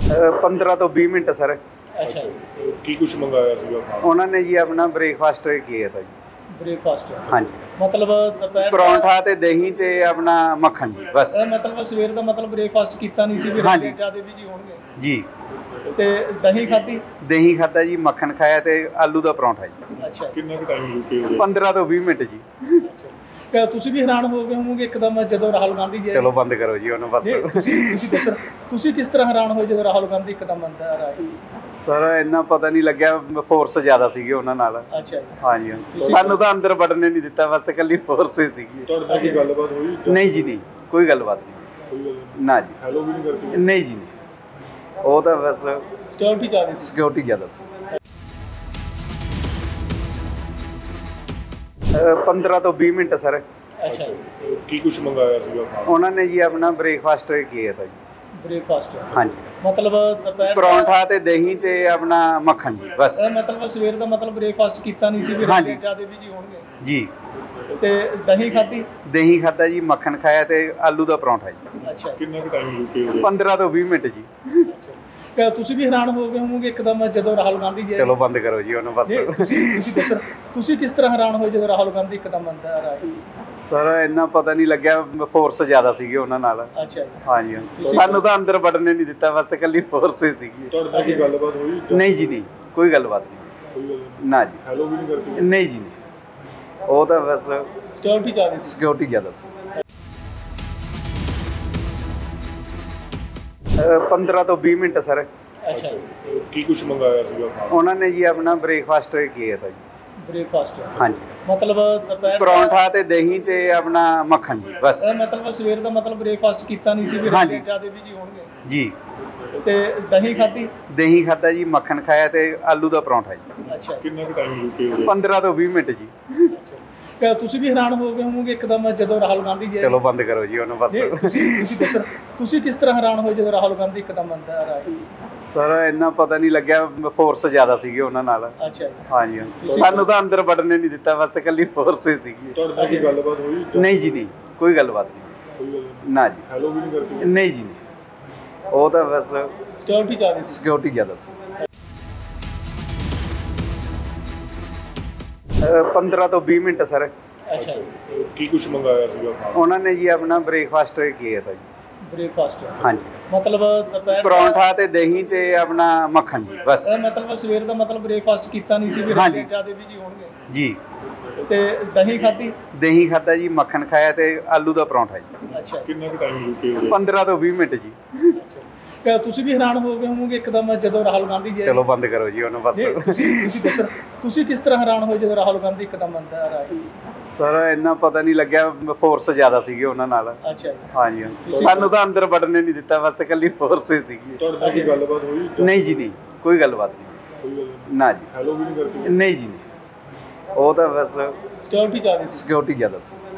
15 ਤੋਂ 20 minute sir. अच्छा की कुछ मंगाया सीगा खाना? ਉਹਨਾਂ ਨੇ ਜੀ ਆਪਣਾ ਬ੍ਰੇਕਫਾਸਟ ਕੀਤਾ ਜੀ। ब्रेकफास्ट ਹਾਂਜੀ, मतलब दोपहर ਪਰੌਂਠਾ ਤੇ ਦਹੀਂ ਤੇ ਆਪਣਾ ਮੱਖਣ ਜੀ ਬਸ मतलब ਸਵੇਰ ਦਾ मतलब ब्रेकफास्ट ਕੀਤਾ ਨਹੀਂ ਸੀ ਵੀ ਹਾਂਜੀ। ਰਸਤੇ ਜ਼ਿਆਦੇ ਵੀ ਜੀ ਹੋਣਗੇ ਜੀ। ਤੇ ਦਹੀਂ ਖਾਧੀ। ਦਹੀਂ ਖਾਧਾ ਜੀ, ਮੱਖਣ ਖਾਇਆ ਤੇ ਆਲੂ ਦਾ ਪਰੌਂਠਾ ਜੀ। ਅੱਛਾ कितना का टाइम रुके हुए? 15 ਤੋਂ 20 ਮਿੰਟ ਜੀ। ਅੱਛਾ ਤੁਸੀਂ ਵੀ ਹੈਰਾਨ ਹੋ ਗਏ ਹੋਵੋਗੇ ਇੱਕਦਮ ਜਦੋਂ ਰਾਹੁਲ ਗਾਂਧੀ ਜੀ ਆਏ। ਚਲੋ ਬੰਦ ਕਰੋ ਜੀ ਉਹਨੂੰ ਬਸ। ਨਹੀਂ, ਤੁਸੀਂ ਦੱਸੋ ਤੁਸੀਂ ਕਿਸ ਤਰ੍ਹਾਂ ਹੈਰਾਨ ਹੋਏ ਜਦੋਂ ਰਾਹੁਲ ਗਾਂਧੀ ਇੱਕਦਮ ਅੰਦਰ ਆਏ। ਸਰ ਇੰਨਾ ਪਤਾ ਨਹੀਂ ਲੱਗਿਆ, ਫੋਰਸ ਜ਼ਿਆਦਾ ਸੀਗੀ ਉਹਨਾਂ ਨਾਲ। ਅੱਛਾ ਜੀ। ਹਾਂਜੀ, ਸਾਨੂੰ ਤਾਂ ਅੰਦਰ ਵੜਨੇ ਨਹੀਂ ਦਿੱਤਾ, ਬਸ ਇਕੱਲੀ ਫੋਰਸ ਹੀ ਸੀਗੀ। ਤੁਹਾਡੇ ਨਾਲ ਕੀ ਗੱਲਬਾਤ ਹੋਈ? ਨਹੀਂ ਜੀ, ਨਹੀਂ ਕੋਈ ਗੱਲਬਾਤ ਨਹੀਂ। ਕੋਈ ਗੱਲ ਨਹੀਂ। ਨਾ ਜੀ, ਹੈਲੋ ਵੀ ਨਹੀਂ ਕਰਦੀ? ਨਹੀਂ ਜੀ, ਨਹੀਂ। ਉਹ ਤਾਂ ਬਸ ਸਿਕਿਉਰਿਟੀ ਜ਼ਿਆਦਾ ਸੀ। ਸਿਕਿਉਰਿਟੀ ਜ਼ਿਆਦਾ ਸੀ। 15 ਤੋਂ 20 ਮਿੰਟ ਸਰ। ਅੱਛਾ की कुछ मंगाया सीगा खाना? ਉਹਨਾਂ ਨੇ ਜੀ ਆਪਣਾ ਬ੍ਰੇਕਫਾਸਟ ਕੀਤਾ ਜੀ। ब्रेकफास्ट ਹਾਂਜੀ, मतलब दोपहर ਪਰੌਂਠਾ ਤੇ ਦਹੀਂ ਤੇ ਆਪਣਾ ਮੱਖਣ ਜੀ ਬਸ मतलब ਸਵੇਰ ਦਾ मतलब ब्रेकफास्ट ਕੀਤਾ ਨਹੀਂ ਸੀ ਵੀ ਹਾਂਜੀ। ਰਸਤੇ ਜ਼ਿਆਦੇ ਵੀ ਜੀ ਹੋਣਗੇ ਜੀ। ਤੇ ਦਹੀਂ ਖਾਧੀ। ਦਹੀਂ ਖਾਧਾ ਜੀ, ਮੱਖਣ ਖਾਇਆ ਤੇ ਆਲੂ ਦਾ ਪਰੌਂਠਾ ਜੀ। ਅੱਛਾ कितना का टाइम रुके हुए? 15 ਤੋਂ 20 ਮਿੰਟ ਜੀ। ਤੁਸੀਂ ਵੀ ਹੈਰਾਨ ਹੋ ਗਏ ਹੋਵੋਗੇ ਇੱਕਦਮ ਜਦੋਂ ਰਾਹੁਲ ਗਾਂਧੀ ਜੀ ਆਏ। ਚਲੋ ਬੰਦ ਕਰੋ ਜੀ ਉਹਨੂੰ ਬਸ। ਨਹੀਂ, ਤੁਸੀਂ ਦੱਸੋ ਤੁਸੀਂ ਕਿਸ ਤਰ੍ਹਾਂ ਹੈਰਾਨ ਹੋਏ ਜਦੋਂ ਰਾਹੁਲ ਗਾਂਧੀ ਇੱਕਦਮ ਅੰਦਰ ਆਏ। ਸਰ ਇੰਨਾ ਪਤਾ ਨਹੀਂ ਲੱਗਿਆ, ਫੋਰਸ ਜ਼ਿਆਦਾ ਸੀਗੀ ਉਹਨਾਂ ਨਾਲ। ਅੱਛਾ ਜੀ। ਹਾਂਜੀ, ਸਾਨੂੰ ਤਾਂ ਅੰਦਰ ਵੜਨੇ ਨਹੀਂ ਦਿੱਤਾ, ਬਸ ਇਕੱਲੀ ਫੋਰਸ ਹੀ ਸੀਗੀ। ਤੁਹਾਡੇ ਨਾਲ ਕੀ ਗੱਲਬਾਤ ਹੋਈ? ਨਹੀਂ ਜੀ, ਨਹੀਂ ਕੋਈ ਗੱਲਬਾਤ ਨਹੀਂ। ਕੋਈ ਗੱਲ ਨਹੀਂ। ਨਾ ਜੀ, ਹੈਲੋ ਵੀ ਨਹੀਂ ਕਰਦੀ? ਨਹੀਂ ਜੀ, ਨਹੀਂ। ਉਹ ਤਾਂ ਬਸ ਸਿਕਿਉਰਿਟੀ ਜ਼ਿਆਦਾ ਸੀ। ਸਿਕਿਉਰਿਟੀ ਜ਼ਿਆਦਾ ਸੀ। 15 ਤੋਂ 20 ਮਿੰਟ ਸਰ। ਅੱਛਾ की कुछ मंगाया सीगा खाना? ਉਹਨਾਂ ਨੇ ਜੀ ਆਪਣਾ ਬ੍ਰੇਕਫਾਸਟ ਕੀਤਾ ਜੀ। ब्रेकफास्ट ਹਾਂਜੀ, मतलब दोपहर ਪਰੌਂਠਾ ਤੇ ਦਹੀਂ ਤੇ ਆਪਣਾ ਮੱਖਣ ਜੀ ਬਸ मतलब ਸਵੇਰ ਦਾ मतलब ब्रेकफास्ट ਕੀਤਾ ਨਹੀਂ ਸੀ ਵੀ ਹਾਂਜੀ। ਰਸਤੇ ਜ਼ਿਆਦੇ ਵੀ ਜੀ ਹੋਣਗੇ ਜੀ। ਤੇ ਦਹੀਂ ਖਾਧੀ। ਦਹੀਂ ਖਾਧਾ ਜੀ, ਮੱਖਣ ਖਾਇਆ ਤੇ ਆਲੂ ਦਾ ਪਰੌਂਠਾ ਜੀ। ਅੱਛਾ कितना का टाइम रुके हुए? 15 ਤੋਂ 20 ਮਿੰਟ ਜੀ। ਤੁਸੀਂ ਵੀ ਹੈਰਾਨ ਹੋ ਗਏ ਹੋਵੋਗੇ ਇੱਕਦਮ ਜਦੋਂ ਰਾਹੁਲ ਗਾਂਧੀ ਜੀ ਆਏ। ਚਲੋ ਬੰਦ ਕਰੋ ਜੀ ਉਹਨੂੰ ਬਸ। ਨਹੀਂ, ਤੁਸੀਂ ਦੱਸੋ ਤੁਸੀਂ ਕਿਸ ਤਰ੍ਹਾਂ ਹੈਰਾਨ ਹੋਏ ਜਦੋਂ ਰਾਹੁਲ ਗਾਂਧੀ ਇੱਕਦਮ ਅੰਦਰ ਆਏ। ਸਰ ਇੰਨਾ ਪਤਾ ਨਹੀਂ ਲੱਗਿਆ, ਫੋਰਸ ਜ਼ਿਆਦਾ ਸੀਗੀ ਉਹਨਾਂ ਨਾਲ। ਅੱਛਾ ਜੀ। ਹਾਂਜੀ, ਸਾਨੂੰ ਤਾਂ ਅੰਦਰ ਵੜਨੇ ਨਹੀਂ ਦਿੱਤਾ, ਬਸ ਇਕੱਲੀ ਫੋਰਸ ਹੀ ਸੀਗੀ। ਤੁਹਾਡੇ ਨਾਲ ਕੀ ਗੱਲਬਾਤ ਹੋਈ? ਨਹੀਂ ਜੀ, ਨਹੀਂ ਕੋਈ ਗੱਲਬਾਤ ਨਹੀਂ। ਕੋਈ ਗੱਲ ਨਹੀਂ। ਨਾ ਜੀ, ਹੈਲੋ ਵੀ ਨਹੀਂ ਕਰਦੀ? ਨਹੀਂ ਜੀ, ਨਹੀਂ। ਉਹ ਤਾਂ ਬਸ ਸਿਕਿਉਰਿਟੀ ਜ਼ਿਆਦਾ ਸੀ। ਸਿਕਿਉਰਿਟੀ ਜ਼ਿਆਦਾ ਸੀ। 15 ਤੋਂ 20 ਮਿੰਟ ਸਰ। ਅੱਛਾ की कुछ मंगाया सीगा खाना? ਉਹਨਾਂ ਨੇ ਜੀ ਆਪਣਾ ਬ੍ਰੇਕਫਾਸਟ ਕੀਤਾ ਜੀ। ब्रेकफास्ट ਹਾਂਜੀ, मतलब दोपहर ਪਰੌਂਠਾ ਤੇ ਦਹੀਂ ਤੇ ਆਪਣਾ ਮੱਖਣ ਜੀ ਬਸ मतलब ਸਵੇਰ ਦਾ मतलब ब्रेकफास्ट ਕੀਤਾ ਨਹੀਂ ਸੀ ਵੀ ਹਾਂਜੀ। ਰਸਤੇ ਜ਼ਿਆਦੇ ਵੀ ਜੀ ਹੋਣਗੇ ਜੀ। ਤੇ ਦਹੀਂ ਖਾਧੀ। ਦਹੀਂ ਖਾਧਾ ਜੀ, ਮੱਖਣ ਖਾਇਆ ਤੇ ਆਲੂ ਦਾ ਪਰੌਂਠਾ ਜੀ। ਅੱਛਾ कितना का टाइम रुके हुए? 15 ਤੋਂ 20 ਮਿੰਟ ਜੀ। ਤੁਸੀਂ ਵੀ ਹੈਰਾਨ ਹੋ ਗਏ ਹੋਵੋਗੇ ਇੱਕਦਮ ਜਦੋਂ ਰਾਹੁਲ ਗਾਂਧੀ ਜੀ ਆਏ। ਚਲੋ ਬੰਦ ਕਰੋ ਜੀ ਉਹਨੂੰ ਬਸ। ਨਹੀਂ, ਤੁਸੀਂ ਦੱਸੋ ਤੁਸੀਂ ਕਿਸ ਤਰ੍ਹਾਂ ਹੈਰਾਨ ਹੋਏ ਜਦੋਂ ਰਾਹੁਲ ਗਾਂਧੀ ਇੱਕਦਮ ਅੰਦਰ ਆਏ। ਸਰ ਇੰਨਾ ਪਤਾ ਨਹੀਂ ਲੱਗਿਆ, ਫੋਰਸ ਜ਼ਿਆਦਾ ਸੀਗੀ ਉਹਨਾਂ ਨਾਲ। ਅੱਛਾ ਜੀ। ਹਾਂਜੀ, ਸਾਨੂੰ ਤਾਂ ਅੰਦਰ ਵੜਨੇ ਨਹੀਂ ਦਿੱਤਾ, ਬਸ ਇਕੱਲੀ ਫੋਰਸ ਹੀ ਸੀਗੀ। ਤੁਹਾਡੇ ਨਾਲ ਕੀ ਗੱਲਬਾਤ ਹੋਈ? ਨਹੀਂ ਜੀ, ਨਹੀਂ ਕੋਈ ਗੱਲਬਾਤ ਨਹੀਂ। ਕੋਈ ਗੱਲ ਨਹੀਂ। ਨਾ ਜੀ, ਹੈਲੋ ਵੀ ਨਹੀਂ ਕਰਦੀ? ਨਹੀਂ ਜੀ, ਨਹੀਂ। ਉਹ ਤਾਂ ਬਸ ਸਿਕਿਉਰਿਟੀ ਜ਼ਿਆਦਾ ਸੀ। ਸਿਕਿਉਰਿਟੀ ਜ਼ਿਆਦਾ ਸੀ।